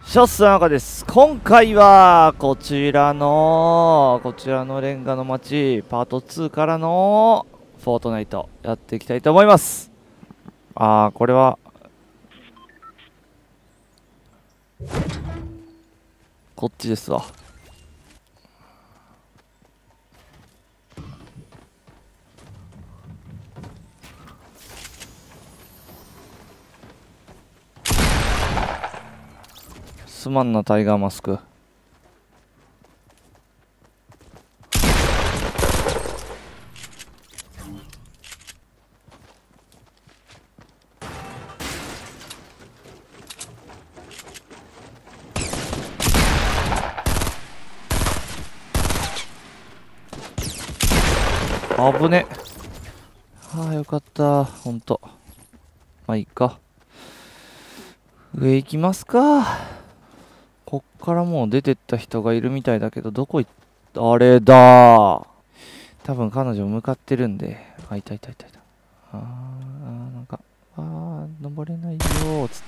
シャスの中です。今回はこちらのレンガの街パート2からのフォートナイトやっていきたいと思います。これはこっちですわ。すまんな、タイガーマスク。危ね。よかった。ほんと。まあいいか。上行きますか。こっからもう出てった人がいるみたいだけど、どこ行った？あれだー。多分彼女向かってるんで。いたいたいたいた。なんか、登れないよーつって。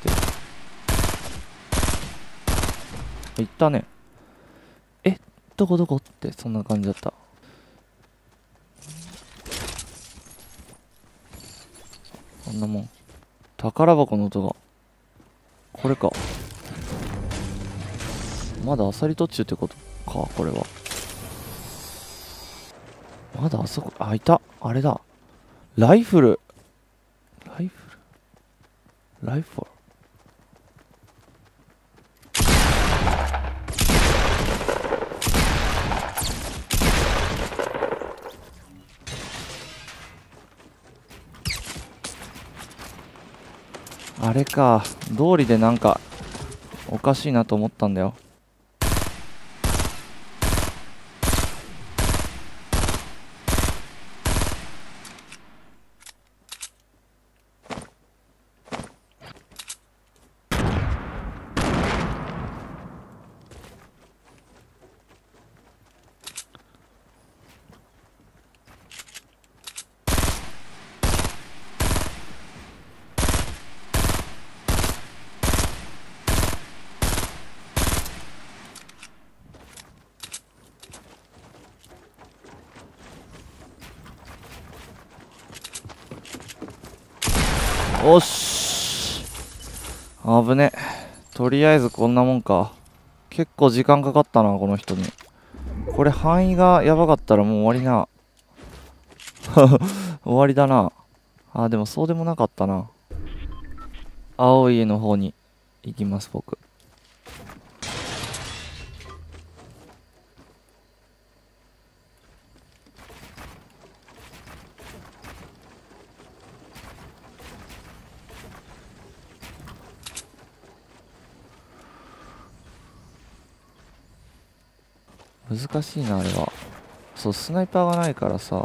行ったね。どこってそんな感じだった。こんなもん。宝箱の音が。これか。まだアサリ途中ってことか、これは。まだあそこ、いた。あれだ。ライフル。ライフル。あれか。通りでなんか、おかしいなと思ったんだよ。おっし。危ね。とりあえずこんなもんか。結構時間かかったな、この人に。これ範囲がやばかったらもう終わりな。終わりだな。でもそうでもなかったな。青い家の方に行きます、僕。難しいな、あれは。そう、スナイパーがないからさ。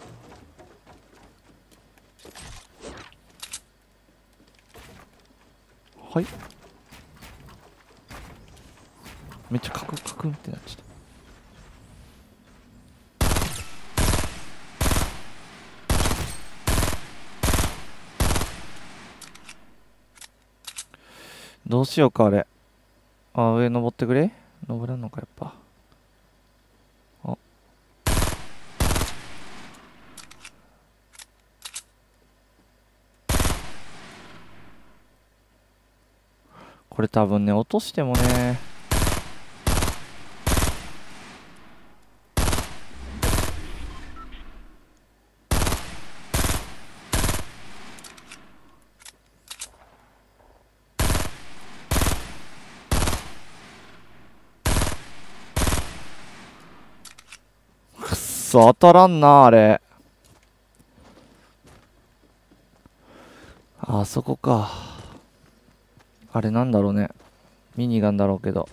はい。めっちゃカクカクンってなっちゃった。どうしようか、あれ。上登ってくれ？登らんのか、やっぱ。これ多分ね、落としてもね。くっそ、当たらんな、あれ。あそこか。あれなんだろうね。ミニガンだろうけど。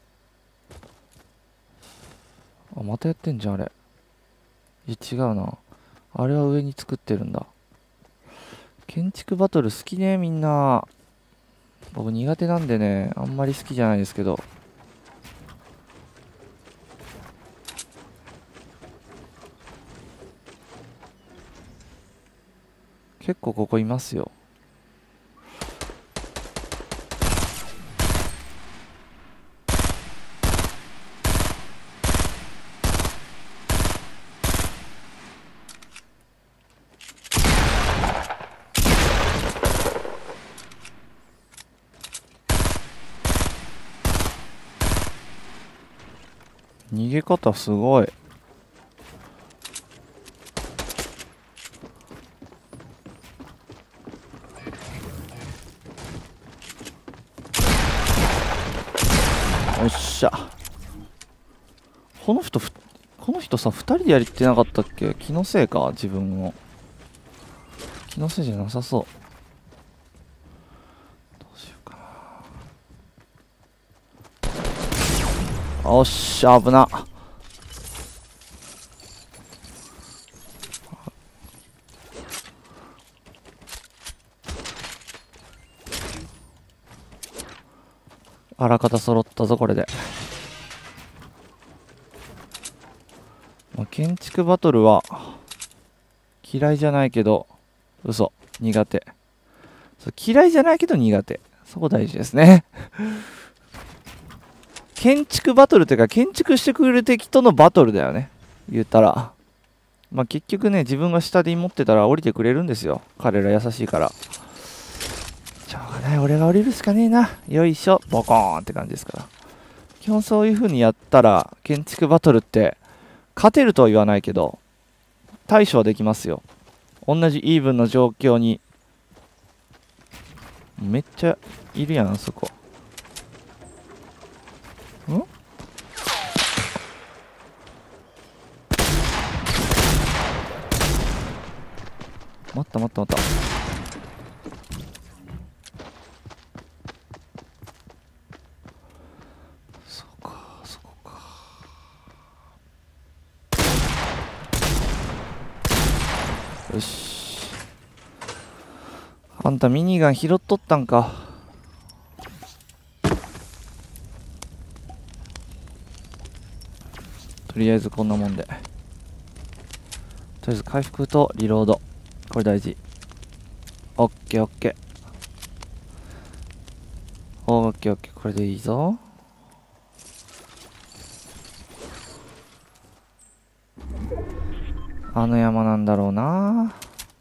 またやってんじゃん、あれ。違うな。あれは上に作ってるんだ。建築バトル好きね、みんな。僕苦手なんでね、あんまり好きじゃないですけど。結構ここいますよ。 逃げ方すごい。よっしゃ。この人さ、2人でやりってなかったっけ？気のせいか、自分も。気のせいじゃなさそう。どうしようかな。おっしゃ、危な。あらかた揃ったぞ、これで。建築バトルは嫌いじゃないけど、嘘、苦手。嫌いじゃないけど苦手。そこ大事ですね。建築バトルというか、建築してくれる敵とのバトルだよね。言ったら。まあ結局ね、自分が下で持ってたら降りてくれるんですよ。彼ら優しいから。しょうがない、俺が降りるしかねえな。よいしょ、ボコーンって感じですから。基本そういう風にやったら、建築バトルって、勝てるとは言わないけど、対処はできますよ。同じイーブンの状況に。めっちゃいるやん、あそこ。ん？待った。そうか、そこか。よし。あんたミニガン拾っとったんか。とりあえずこんなもんで。とりあえず回復とリロード。これ大事。オッケー。これでいいぞ。あの山なんだろうな。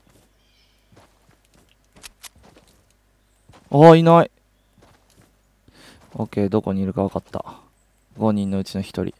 いない。オッケー、どこにいるか分かった。5人のうちの1人。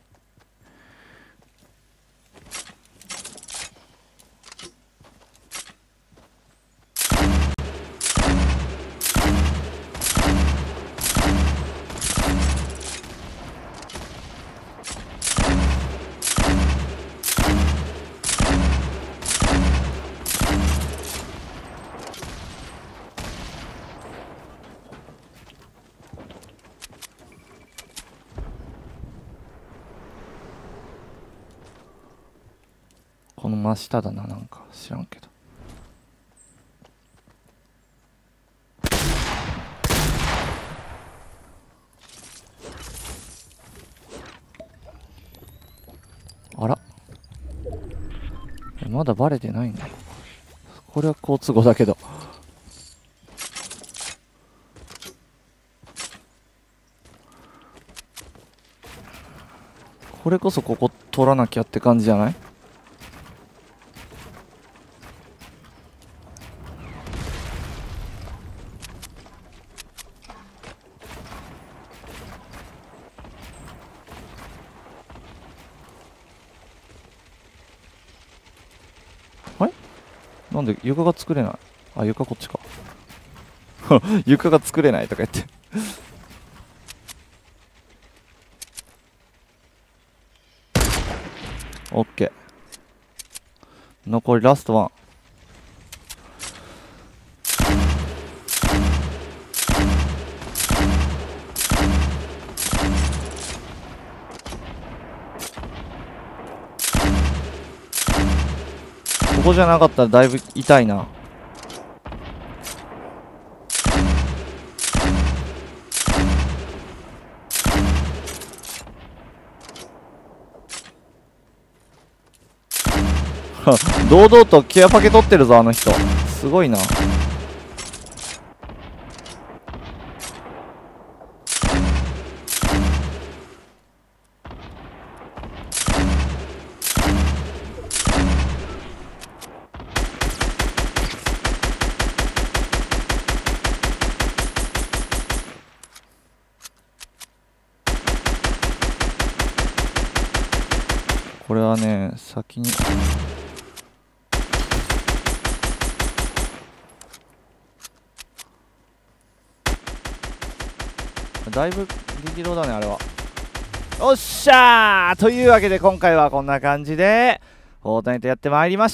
この真下だな、なんか知らんけど。あら、まだバレてないんだ。これは好都合だけど。これこそここ取らなきゃって感じじゃない？なんで床が作れない？あ、床こっちか。床が作れないとか言って。オッケー。残りラストワン。ここじゃなかったらだいぶ痛いな。堂々とケアパケ取ってるぞ、あの人。すごいな。 これはね、先にだいぶ激動だね、あれは。おっしゃーというわけで、今回はこんな感じでフォートナイトやってまいりました。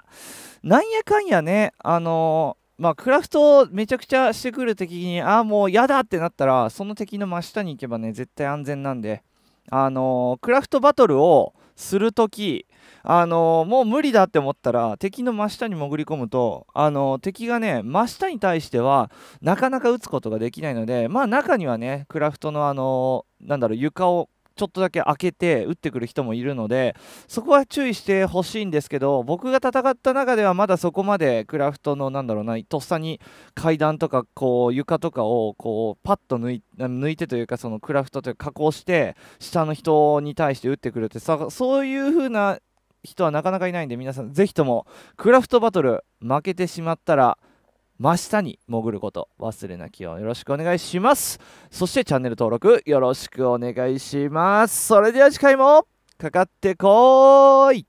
なんやかんやね、クラフトめちゃくちゃしてくる敵に、もうやだってなったら、その敵の真下に行けばね、絶対安全なんで、クラフトバトルをするとき、もう無理だって思ったら、敵の真下に潜り込むと、敵がね、真下に対しては、なかなか撃つことができないので、中にはね、クラフトの床をちょっとだけ開けて撃ってくる人もいるので、そこは注意してほしいんですけど、僕が戦った中ではまだそこまでクラフトのとっさに階段とかこう床とかをこうパッと抜いてというか、そのクラフトというか加工して下の人に対して撃ってくるってそういう風な人はなかなかいないんで、皆さんぜひともクラフトバトル負けてしまったら真下に潜ること忘れなきようよろしくお願いします。そしてチャンネル登録よろしくお願いします。それでは次回もかかってこーい。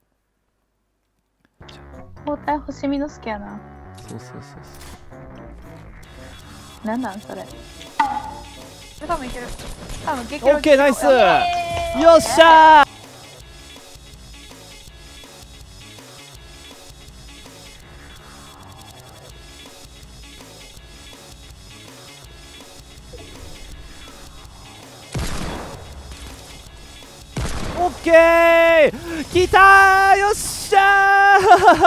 包帯星見の好きやな。 そうなんなんそれ。多分いける。多分激オッケー、ナイス。よっしゃー。オッケー、きたー、よっしゃー